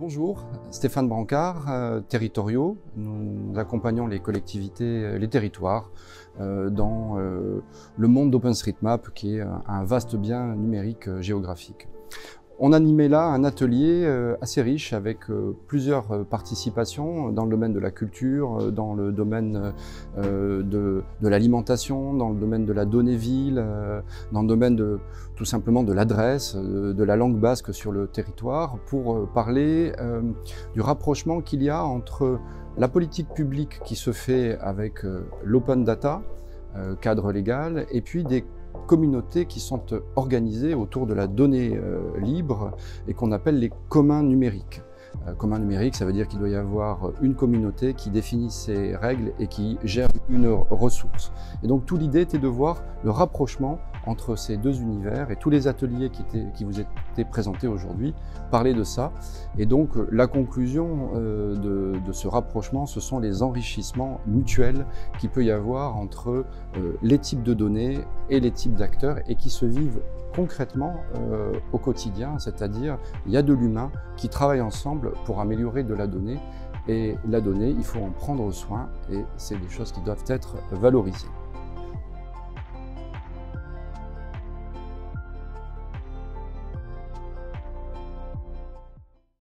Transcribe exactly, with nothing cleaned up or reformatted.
Bonjour, Stéphane Brancard, euh, Territoriaux. Nous accompagnons les collectivités, les territoires euh, dans euh, le monde d'OpenStreetMap qui est un vaste bien numérique euh, géographique. On animait là un atelier euh, assez riche avec euh, plusieurs euh, participations dans le domaine de la culture, euh, dans le domaine euh, de, de l'alimentation, dans le domaine de la donnée ville, euh, dans le domaine de, tout simplement de l'adresse, de, de la langue basque sur le territoire, pour euh, parler euh, du rapprochement qu'il y a entre la politique publique qui se fait avec euh, l'open data, euh, cadre légal, et puis des communautés qui sont organisées autour de la donnée euh, libre et qu'on appelle les communs numériques. Euh, communs numériques, ça veut dire qu'il doit y avoir une communauté qui définit ses règles et qui gère une ressource. Et donc toute l'idée était de voir le rapprochement entre ces deux univers, et tous les ateliers qui, étaient, qui vous étaient présentés aujourd'hui parlaient de ça. Et donc la conclusion euh, de, de ce rapprochement, ce sont les enrichissements mutuels qu'il peut y avoir entre euh, les types de données et les types d'acteurs, et qui se vivent concrètement euh, au quotidien, c'est-à-dire il y a de l'humain qui travaille ensemble pour améliorer de la donnée, et la donnée, il faut en prendre soin, et c'est des choses qui doivent être valorisées.